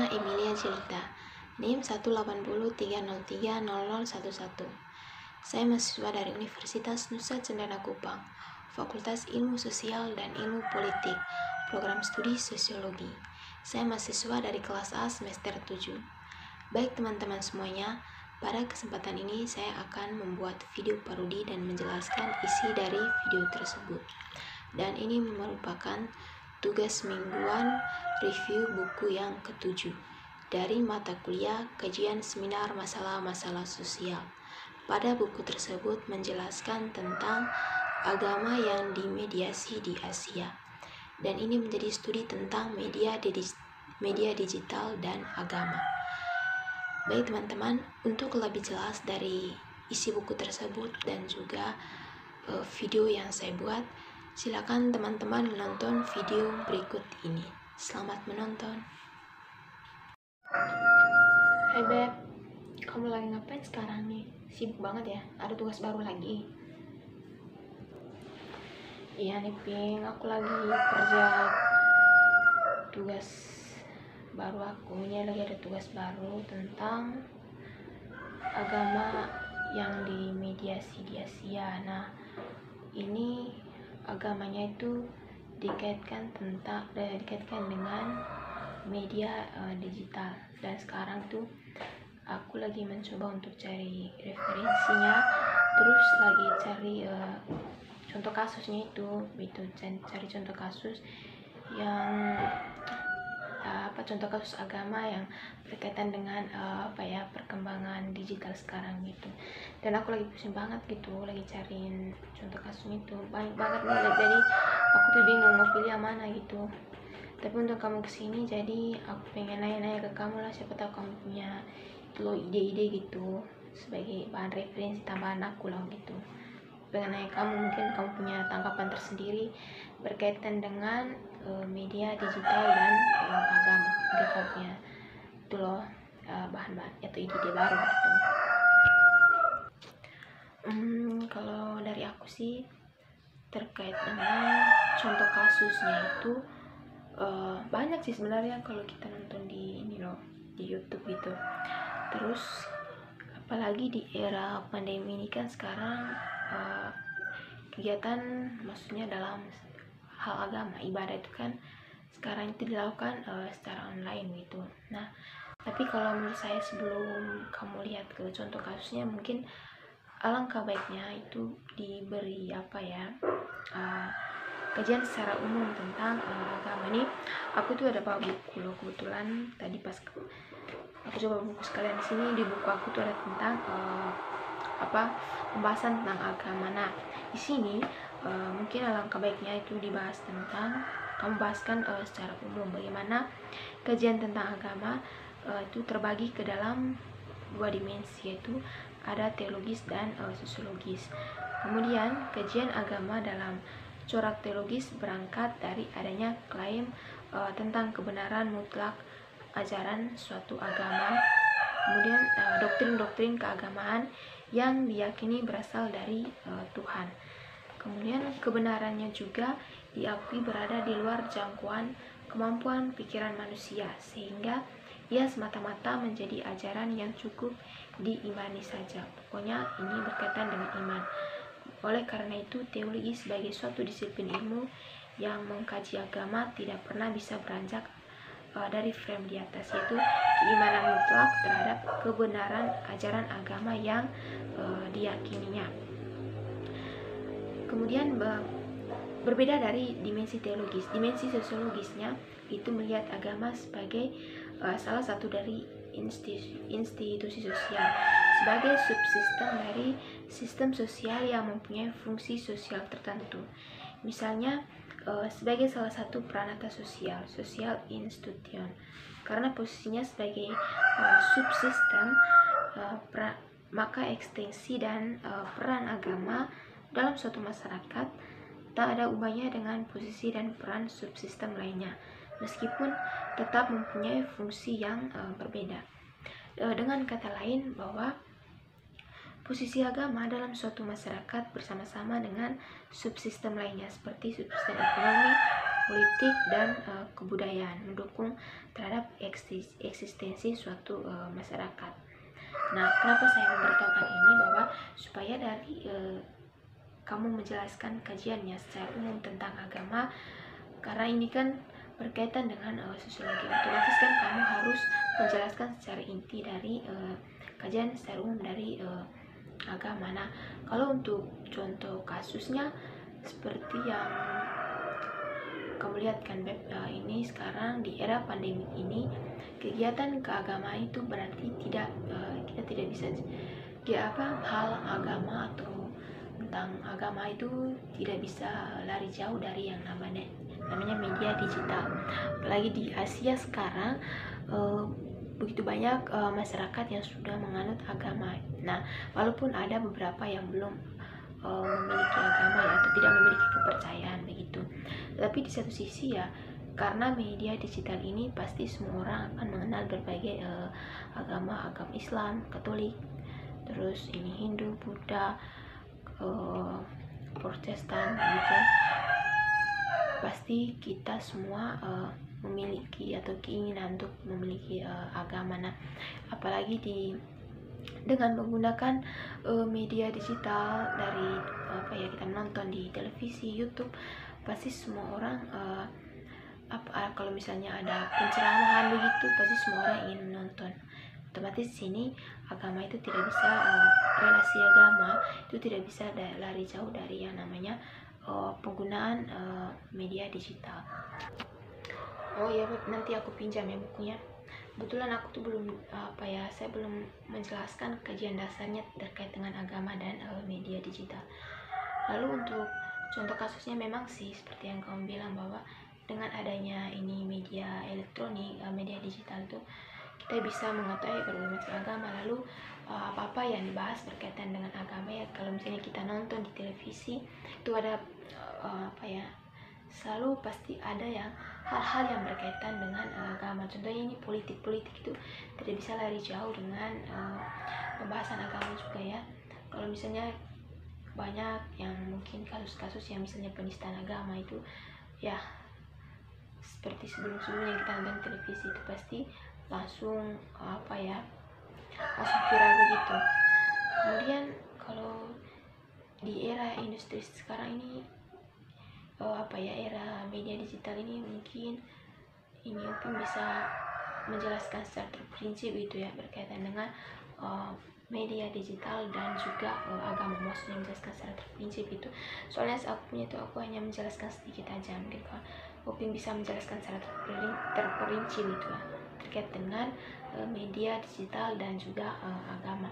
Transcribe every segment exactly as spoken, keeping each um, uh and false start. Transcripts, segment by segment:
Nama Emilia Jelita, N I M satu delapan nol tiga nol tiga nol nol satu satu. Saya mahasiswa dari Universitas Nusa Cendana Kupang, Fakultas Ilmu Sosial dan Ilmu Politik, Program Studi Sosiologi. Saya mahasiswa dari kelas A semester tujuh. Baik teman-teman semuanya, pada kesempatan ini saya akan membuat video parodi dan menjelaskan isi dari video tersebut. Dan ini merupakan tugas mingguan review buku yang ketujuh dari mata kuliah kajian seminar masalah-masalah sosial. Pada buku tersebut menjelaskan tentang agama yang dimediasi di Asia. Dan ini menjadi studi tentang media, media digital dan agama. Baik teman-teman, untuk lebih jelas dari isi buku tersebut dan juga uh, video yang saya buat, silakan teman-teman menonton video berikut ini. Selamat menonton. Hai Beb, kamu lagi ngapain sekarang nih? Sibuk banget ya? Ada tugas baru lagi? Iya nih Ping, aku lagi kerja tugas baru aku. Ini lagi ada tugas baru tentang agama yang dimediasi di Asia. Nah, ini agamanya itu dikaitkan tentang dan dikaitkan dengan media uh, digital, dan sekarang tuh aku lagi mencoba untuk cari referensinya, terus lagi cari uh, contoh kasusnya itu itu cari contoh kasus yang uh, apa contoh kasus agama yang berkaitan dengan uh, apa ya perkembangan digital sekarang gitu. Dan aku lagi pusing banget gitu, lagi cariin contoh kasusnya itu banyak banget nih, jadi aku tuh bingung mau pilih yang mana gitu. Tapi untuk kamu kesini, jadi aku pengen nanya-nanya ke kamu lah, siapa tahu kamu punya lo ide-ide gitu sebagai bahan referensi tambahan aku lah gitu. Pengen nanya kamu, mungkin kamu punya tanggapan tersendiri berkaitan dengan uh, media digital dan uh, agama. Mungkin kamu punya itu loh uh, bahan-bahan atau ide-ide baru gitu. Hmm, kalau dari aku sih terkait dengan contoh kasusnya itu uh, banyak sih sebenarnya kalau kita nonton di ini loh di YouTube gitu. Terus apalagi di era pandemi ini kan sekarang uh, kegiatan maksudnya dalam hal agama ibadah itu kan sekarang itu dilakukan uh, secara online gitu. Nah, tapi kalau menurut saya sebelum kamu lihat ke contoh kasusnya, mungkin alangkah baiknya itu diberi apa ya uh, kajian secara umum tentang uh, agama. Ini aku tuh ada bawa buku loh, kebetulan tadi pas aku coba buku sekalian di sini, di buku aku tuh ada tentang uh, apa pembahasan tentang agama. Nah, di sini uh, mungkin alangkah baiknya itu dibahas tentang kamu bahaskan uh, secara umum bagaimana kajian tentang agama uh, itu terbagi ke dalam dua dimensi, yaitu ada teologis dan uh, sosiologis. Kemudian kajian agama dalam corak teologis berangkat dari adanya klaim uh, tentang kebenaran mutlak ajaran suatu agama, kemudian uh, doktrin-doktrin keagamaan yang diyakini berasal dari uh, Tuhan. Kemudian kebenarannya juga diakui berada di luar jangkauan kemampuan pikiran manusia, sehingga ia semata-mata menjadi ajaran yang cukup diimani saja. Pokoknya ini berkaitan dengan iman. Oleh karena itu, teologi sebagai suatu disiplin ilmu yang mengkaji agama tidak pernah bisa beranjak uh, dari frame di atas, yaitu keimanan mutlak terhadap kebenaran ajaran agama yang uh, diyakininya. Kemudian berbeda dari dimensi teologis, dimensi sosiologisnya itu melihat agama sebagai uh, salah satu dari institusi, institusi sosial, sebagai subsistem dari sistem sosial yang mempunyai fungsi sosial tertentu. Misalnya uh, sebagai salah satu peranata sosial, social institution, karena posisinya sebagai uh, subsistem, uh, pra, maka ekstensi dan uh, peran agama dalam suatu masyarakat tak ada ubahnya dengan posisi dan peran subsistem lainnya, meskipun tetap mempunyai fungsi yang uh, berbeda. Uh, dengan kata lain, bahwa posisi agama dalam suatu masyarakat bersama-sama dengan subsistem lainnya seperti subsistem ekonomi politik dan uh, kebudayaan, mendukung terhadap eksis eksistensi suatu uh, masyarakat. Nah, kenapa saya memberitahukan ini? Bahwa supaya dari uh, kamu menjelaskan kajiannya secara umum tentang agama, karena ini kan berkaitan dengan uh, sosiologi, otomatis kan kamu harus menjelaskan secara inti dari uh, kajian secara umum dari uh, agama. Nah, kalau untuk contoh kasusnya seperti yang kamu lihat kan, Beb, uh, ini sekarang di era pandemi ini kegiatan keagamaan itu berarti tidak uh, kita tidak bisa ya apa hal agama atau tentang agama itu tidak bisa lari jauh dari yang namanya namanya media digital. Apalagi di Asia sekarang uh, begitu banyak uh, masyarakat yang sudah menganut agama. Nah, walaupun ada beberapa yang belum uh, memiliki agama ya, atau tidak memiliki kepercayaan begitu, tapi di satu sisi ya, karena media digital ini pasti semua orang akan mengenal berbagai uh, agama, agama Islam, Katolik, terus ini Hindu, Buddha, uh, Protestan gitu. Pasti kita semua uh, memiliki atau keinginan untuk memiliki uh, agama. Nah, apalagi di dengan menggunakan uh, media digital dari apa ya, kita menonton di televisi, YouTube, pasti semua orang uh, apa kalau misalnya ada penceramahan begitu, pasti semua orang ingin menonton. Otomatis di sini agama itu tidak bisa uh, relasi agama itu tidak bisa lari jauh dari yang namanya uh, penggunaan uh, media digital. Oh ya, nanti aku pinjam ya bukunya. Kebetulan aku tuh belum apa ya, saya belum menjelaskan kajian dasarnya terkait dengan agama dan uh, media digital. Lalu untuk contoh kasusnya memang sih seperti yang kamu bilang, bahwa dengan adanya ini media elektronik, uh, media digital itu kita bisa mengetahui berbagai macam agama. Lalu uh, apa-apa yang dibahas berkaitan dengan agama ya, kalau misalnya kita nonton di televisi itu ada uh, apa ya, selalu pasti ada yang hal-hal yang berkaitan dengan uh, agama. Contohnya ini politik-politik itu tidak bisa lari jauh dengan uh, pembahasan agama juga ya. Kalau misalnya banyak yang mungkin kasus-kasus yang misalnya penistaan agama itu ya, seperti sebelum-sebelumnya kita nonton televisi itu pasti langsung apa ya, langsung viral begitu. Kemudian kalau di era industri sekarang ini, oh, apa ya, era media digital ini mungkin ini mungkin bisa menjelaskan secara terperinci gitu ya berkaitan dengan uh, media digital dan juga uh, agama, maksudnya menjelaskan secara terperinci gitu. Soalnya aku punya itu aku hanya menjelaskan sedikit aja gitu. Upin bisa menjelaskan secara terperinci gitu ya terkait dengan uh, media digital dan juga uh, agama.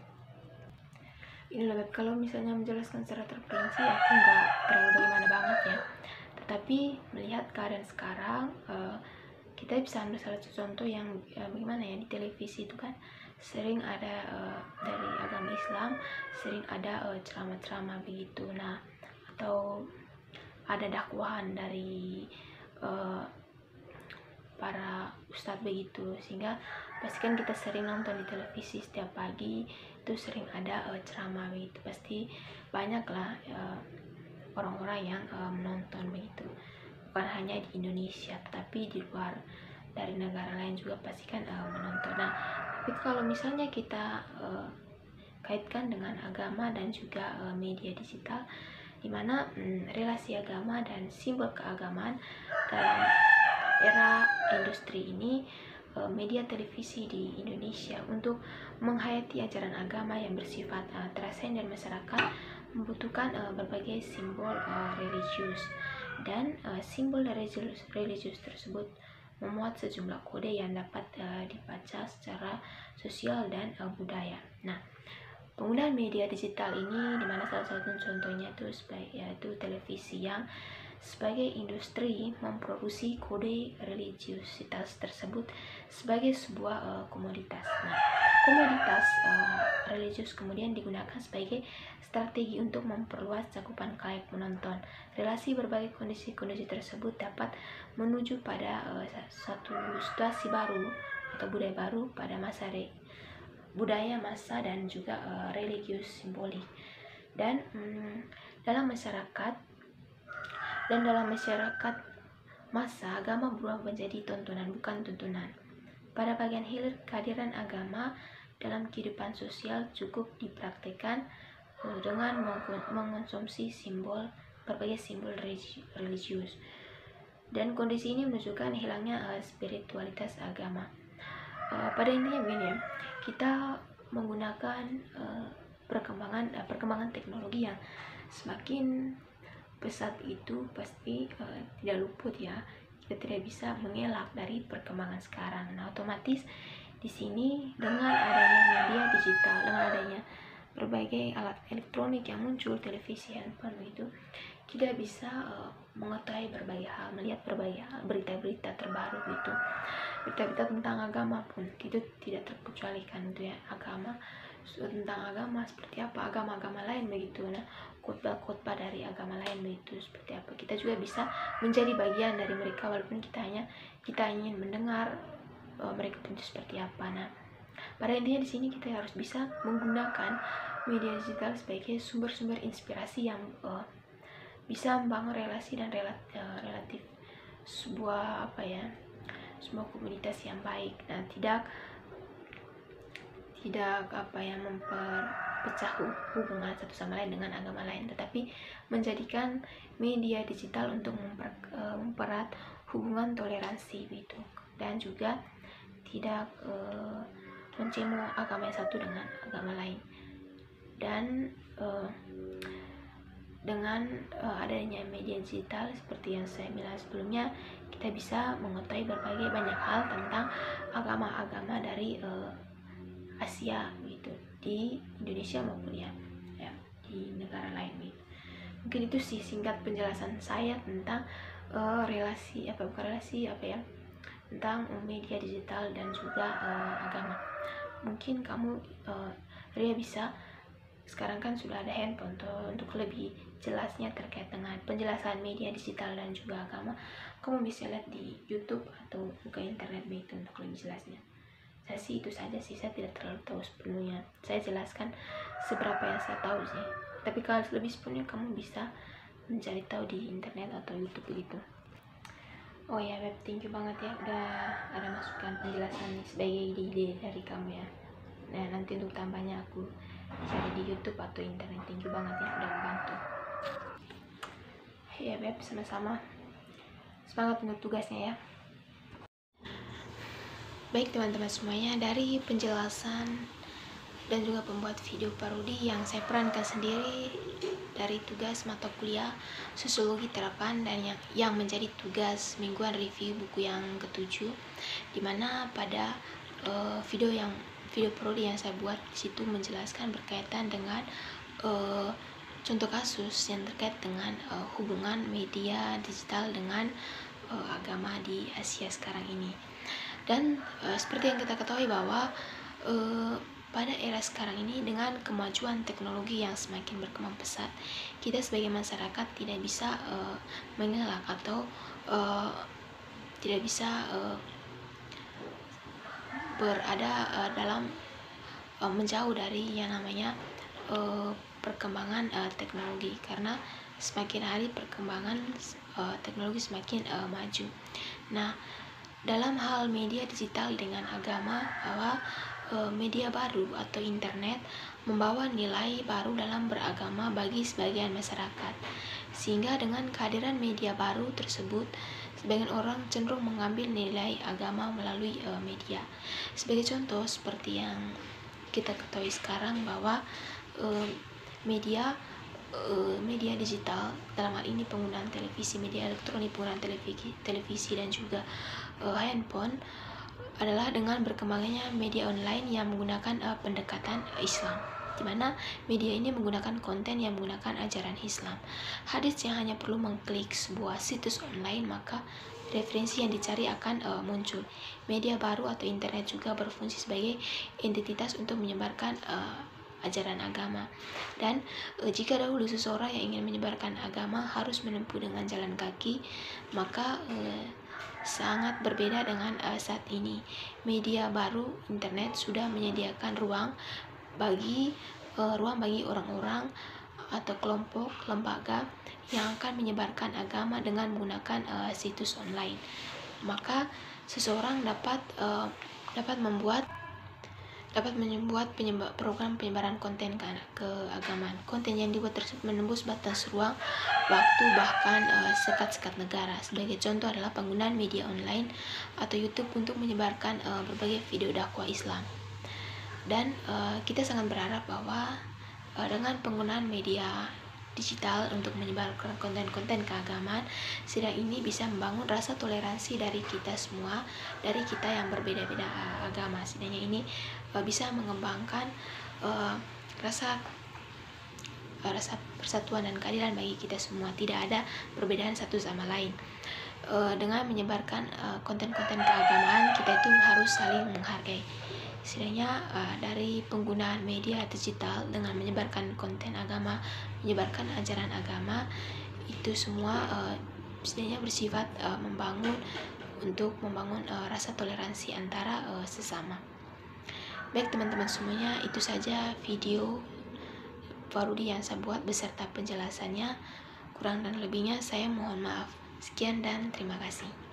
Ini loh, kalau misalnya menjelaskan secara terperinci aku nggak terlalu bagaimana banget ya, tetapi melihat keadaan sekarang uh, kita bisa ambil salah satu contoh yang uh, bagaimana ya, di televisi itu kan sering ada uh, dari agama Islam, sering ada uh, ceramah-ceramah begitu. Nah, atau ada dakwahan dari uh, para ustadz begitu, sehingga pastikan kita sering nonton di televisi setiap pagi itu sering ada uh, ceramah begitu, pasti banyak lah uh, orang-orang yang uh, menonton begitu, bukan hanya di Indonesia tapi di luar dari negara lain juga pastikan uh, menonton. Nah, tapi kalau misalnya kita uh, kaitkan dengan agama dan juga uh, media digital, di mana hmm, relasi agama dan simbol keagamaan dalam era industri ini, media televisi di Indonesia untuk menghayati ajaran agama yang bersifat uh, transenden masyarakat membutuhkan uh, berbagai simbol uh, religius, dan uh, simbol religius, religius tersebut memuat sejumlah kode yang dapat uh, dibaca secara sosial dan uh, budaya. Nah, penggunaan media digital ini dimana salah satu contohnya itu yaitu televisi yang sebagai industri memproduksi kode religiusitas tersebut sebagai sebuah uh, komoditas. Nah, komoditas uh, religius kemudian digunakan sebagai strategi untuk memperluas cakupan khalayak menonton. Relasi berbagai kondisi-kondisi tersebut dapat menuju pada uh, satu situasi baru atau budaya baru pada masa re budaya masa dan juga uh, religius simbolik. Dan um, dalam masyarakat dan dalam masyarakat masa, agama berubah menjadi tontonan bukan tuntunan. Pada bagian hilir, kehadiran agama dalam kehidupan sosial cukup dipraktikkan uh, dengan mengkonsumsi simbol berbagai simbol religius, dan kondisi ini menunjukkan hilangnya uh, spiritualitas agama. Uh, pada intinya begini ya, kita menggunakan uh, perkembangan uh, perkembangan teknologi yang semakin pesat itu pasti uh, tidak luput ya, kita tidak bisa mengelak dari perkembangan sekarang. Nah, otomatis di sini dengan adanya media digital, dengan adanya berbagai alat elektronik yang muncul, televisi, handphone begitu, kita bisa uh, mengetahui berbagai hal, melihat berbagai hal, berita-berita terbaru gitu, berita-berita tentang agama pun itu tidak terkecualikan itu ya, agama so, tentang agama seperti apa, agama-agama lain begitu. Nah, khotbah-khotbah dari agama lain begitu seperti apa, kita juga bisa menjadi bagian dari mereka walaupun kita hanya kita ingin mendengar uh, mereka itu seperti apa. Nah, pada intinya di sini kita harus bisa menggunakan media digital sebagai sumber-sumber inspirasi yang uh, bisa membangun relasi dan relat, uh, relatif sebuah apa ya, sebuah komunitas yang baik. Nah, tidak tidak apa yang memperpecah hubungan satu sama lain dengan agama lain, tetapi menjadikan media digital untuk memper, uh, mempererat hubungan toleransi gitu, dan juga tidak uh, mencemu agama yang satu dengan agama lain. Dan uh, dengan uh, adanya media digital seperti yang saya bilang sebelumnya, kita bisa mengetahui berbagai banyak hal tentang agama-agama dari uh, Asia gitu, di Indonesia maupun ya, ya di negara lain gitu. Mungkin itu sih singkat penjelasan saya tentang uh, relasi apa bukan relasi apa ya tentang media digital dan juga uh, agama. Mungkin kamu uh, Ria bisa sekarang kan sudah ada handphone tuh, untuk lebih jelasnya terkait dengan penjelasan media digital dan juga agama, kamu bisa lihat di YouTube atau buka internet begitu untuk lebih jelasnya. Saya sih itu saja sih, saya tidak terlalu tahu sepenuhnya, saya jelaskan seberapa yang saya tahu sih, tapi kalau lebih sepenuhnya kamu bisa mencari tahu di internet atau YouTube begitu. Oh ya Beb, thank you banget ya udah ada masukan penjelasan sebagai ide-ide dari kamu ya. Nah, nanti untuk tambahnya aku cari di YouTube atau internet. Thank you banget ya udah membantu. Ya Beb, sama-sama. Semangat untuk tugasnya ya. Baik teman-teman semuanya, dari penjelasan dan juga pembuat video parodi yang saya perankan sendiri dari tugas mata kuliah Sosiologi Terapan dan yang, yang menjadi tugas mingguan review buku yang ketujuh, dimana pada uh, video yang video parodi yang saya buat di situ menjelaskan berkaitan dengan uh, contoh kasus yang terkait dengan uh, hubungan media digital dengan uh, agama di Asia sekarang ini. Dan uh, seperti yang kita ketahui bahwa uh, pada era sekarang ini dengan kemajuan teknologi yang semakin berkembang pesat, kita sebagai masyarakat tidak bisa uh, mengelak atau uh, tidak bisa uh, berada uh, dalam uh, menjauh dari yang namanya uh, perkembangan uh, teknologi, karena semakin hari perkembangan uh, teknologi semakin uh, maju. Nah, dalam hal media digital dengan agama, bahwa e, media baru atau internet membawa nilai baru dalam beragama bagi sebagian masyarakat, sehingga dengan kehadiran media baru tersebut, sebagian orang cenderung mengambil nilai agama melalui e, media. Sebagai contoh seperti yang kita ketahui sekarang bahwa e, media media digital, dalam hal ini penggunaan televisi, media elektronik, penggunaan televisi, televisi dan juga uh, handphone adalah dengan berkembangnya media online yang menggunakan uh, pendekatan Islam, di mana media ini menggunakan konten yang menggunakan ajaran Islam. Hadis yang hanya perlu mengklik sebuah situs online, maka referensi yang dicari akan uh, muncul. Media baru atau internet juga berfungsi sebagai entitas untuk menyebarkan uh, ajaran agama. Dan e, jika dahulu seseorang yang ingin menyebarkan agama harus menempuh dengan jalan kaki, maka e, sangat berbeda dengan e, saat ini. Media baru internet sudah menyediakan ruang bagi e, ruang bagi orang-orang atau kelompok lembaga yang akan menyebarkan agama dengan menggunakan uh, situs online. Maka seseorang dapat uh, dapat membuat dapat membuat penyebar, program penyebaran konten ke, keagamaan. Konten yang dibuat tersebut menembus batas ruang, waktu, bahkan uh, sekat-sekat negara. Sebagai contoh adalah penggunaan media online atau YouTube untuk menyebarkan uh, berbagai video dakwah Islam. Dan uh, kita sangat berharap bahwa uh, dengan penggunaan media digital untuk menyebarkan konten-konten keagamaan, sidang ini bisa membangun rasa toleransi dari kita semua, dari kita yang berbeda-beda agama. Setidaknya ini uh, bisa mengembangkan uh, rasa uh, rasa persatuan dan keadilan bagi kita semua. Tidak ada perbedaan satu sama lain. Uh, dengan menyebarkan uh, konten-konten keagamaan, kita itu harus saling menghargai. Setidaknya uh, dari penggunaan media digital dengan menyebarkan konten agama, menyebarkan ajaran agama, itu semua uh, setidaknya bersifat uh, membangun untuk membangun uh, rasa toleransi antara uh, sesama. Baik teman-teman semuanya, itu saja video Farudi yang saya buat beserta penjelasannya. Kurang dan lebihnya saya mohon maaf. Sekian dan terima kasih.